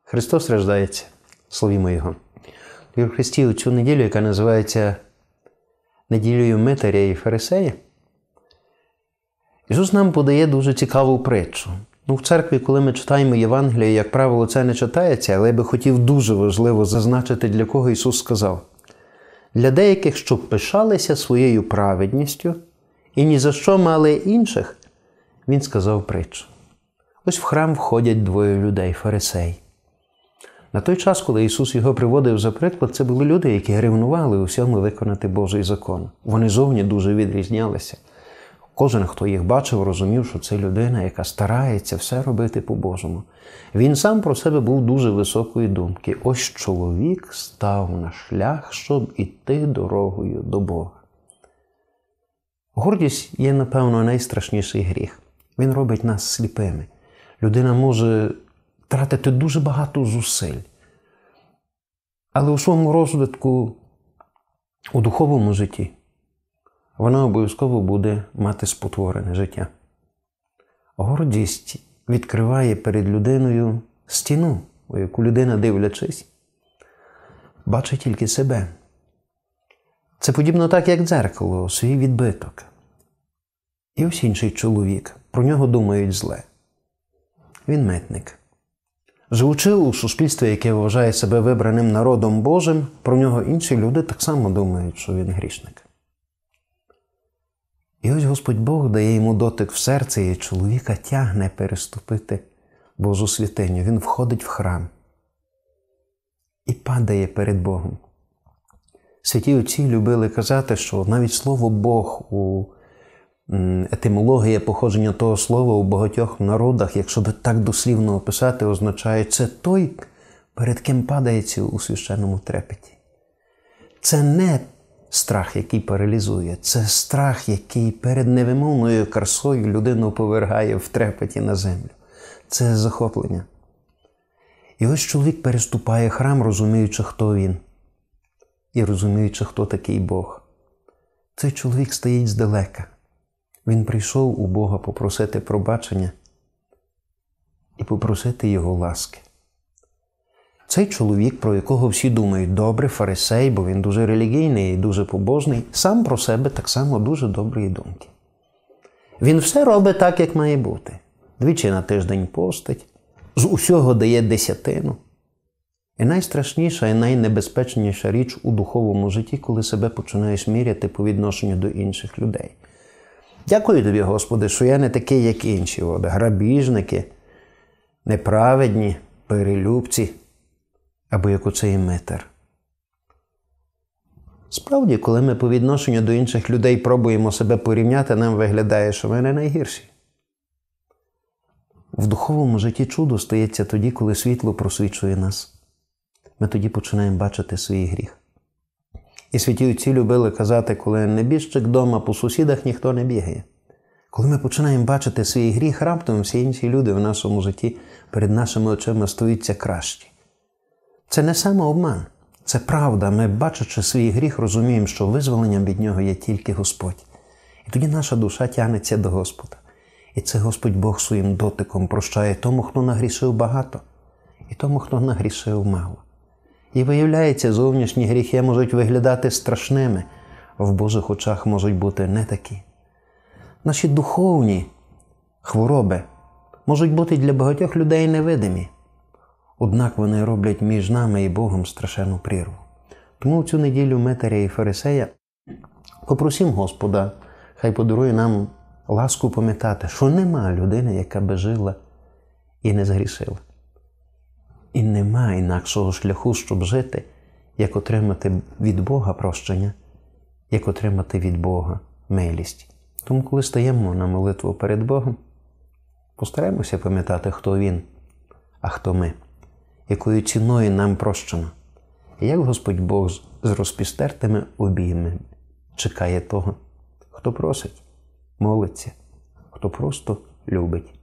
Христос рождається. Славімо Його. В Христі цю неділю, яка називається неділею Митаря і Фарисея, Ісус нам подає дуже цікаву притчу. В церкві, коли ми читаємо Євангеліє, як правило, це не читається, але я би хотів дуже важливо зазначити, для кого Ісус сказав. Для деяких, щоб пишалися своєю праведністю і ні за що мали інших, Він сказав притчу. Ось в храм входять двоє людей, фарисей. На той час, коли Ісус його приводив за приклад, це були люди, які ревнували у всьому виконати Божий закон. Вони зовні дуже відрізнялися. Кожен, хто їх бачив, розумів, що це людина, яка старається все робити по-божому. Він сам про себе був дуже високої думки. Ось чоловік став на шлях, щоб іти дорогою до Бога. Гордість є, напевно, найстрашніший гріх. Він робить нас сліпими. Людина може тратити дуже багато зусиль. Але у своєму розвитку, у духовному житті, вона обов'язково буде мати спотворене життя. Гордість відкриває перед людиною стіну, у яку людина, дивлячись, бачить тільки себе. Це подібно так, як дзеркало, свій відбиток. І ось інший чоловік, про нього думають зле. Він митник. Живучи у суспільстві, яке вважає себе вибраним народом Божим, про нього інші люди так само думають, що він грішник. І ось Господь Бог дає йому дотик в серце, і чоловіка тягне переступити Божу святиню. Він входить в храм і падає перед Богом. Святі отці любили казати, що навіть слово «Бог» у етимологія походження того слова у багатьох народах, якщо би так дослівно описати, означає «це той, перед ким падається у священному трепеті». Це не страх, який паралізує, це страх, який перед невимовною красою людину повергає в трепеті на землю. Це захоплення. І ось чоловік переступає храм, розуміючи, хто він. І розуміючи, хто такий Бог. Цей чоловік стоїть здалека. Він прийшов у Бога попросити пробачення і попросити Його ласки. Цей чоловік, про якого всі думають добре, фарисей, бо він дуже релігійний і дуже побожний, сам про себе так само дуже доброї думки. Він все робить так, як має бути. Двічі на тиждень постить, з усього дає десятину. І найстрашніша і найнебезпечніша річ у духовному житті, коли себе починаєш міряти по відношенню до інших людей. Дякую тобі, Господи, що я не такий, як інші. Грабіжники, неправедні, перелюбці, або як оцей Митар. Справді, коли ми по відношенню до інших людей пробуємо себе порівняти, нам виглядає, що ми не найгірші. В духовному житті чудо стається тоді, коли світло просвічує нас. Ми тоді починаємо бачити свій гріх. І святі отці любили казати, коли небіжчик вдома, по сусідах ніхто не бігає. Коли ми починаємо бачити свій гріх, раптом всі інші люди в нашому житті перед нашими очима стаються кращі. Це не самообман, це правда. Ми, бачачи свій гріх, розуміємо, що визволенням від нього є тільки Господь. І тоді наша душа тягнеться до Господа. І це Господь Бог своїм дотиком прощає тому, хто нагрішив багато, і тому, хто нагрішив мало. І виявляється, зовнішні гріхи можуть виглядати страшними, а в Божих очах можуть бути не такі. Наші духовні хвороби можуть бути для багатьох людей невидимі. Однак вони роблять між нами і Богом страшенну прірву. Тому в цю неділю Митаря і Фарисея попросимо Господа, хай подарує нам ласку пам'ятати, що нема людини, яка би жила і не згрішила. І нема інакшого шляху, щоб жити, як отримати від Бога прощення, як отримати від Бога милість. Тому, коли стаємо на молитву перед Богом, постараємося пам'ятати, хто Він, а хто ми, якою ціною нам прощено, і як Господь Бог з розпістертими обійми чекає того, хто просить, молиться, хто просто любить.